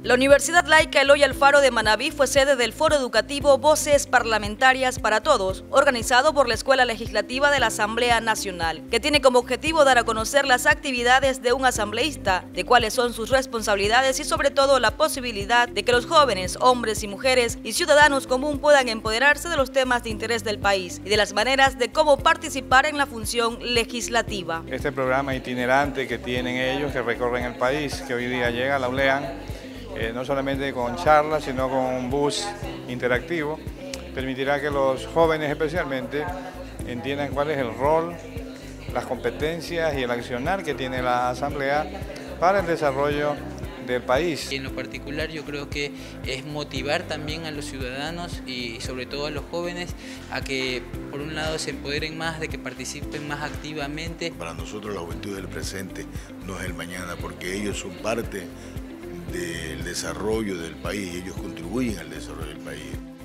La Universidad Laica Eloy Alfaro de Manabí fue sede del foro educativo Voces Parlamentarias para Todos, organizado por la Escuela Legislativa de la Asamblea Nacional, que tiene como objetivo dar a conocer las actividades de un asambleísta, de cuáles son sus responsabilidades y sobre todo la posibilidad de que los jóvenes, hombres y mujeres y ciudadanos común puedan empoderarse de los temas de interés del país y de las maneras de cómo participar en la función legislativa. Este programa itinerante que tienen ellos, que recorren el país, que hoy día llega a la ULEAN, no solamente con charlas, sino con un bus interactivo, permitirá que los jóvenes especialmente entiendan cuál es el rol, las competencias y el accionar que tiene la Asamblea para el desarrollo del país. En lo particular yo creo que es motivar también a los ciudadanos y sobre todo a los jóvenes a que por un lado se empoderen más, de que participen más activamente. Para nosotros la juventud del presente no es el mañana, porque ellos son parte del desarrollo del país, ellos contribuyen al desarrollo del país.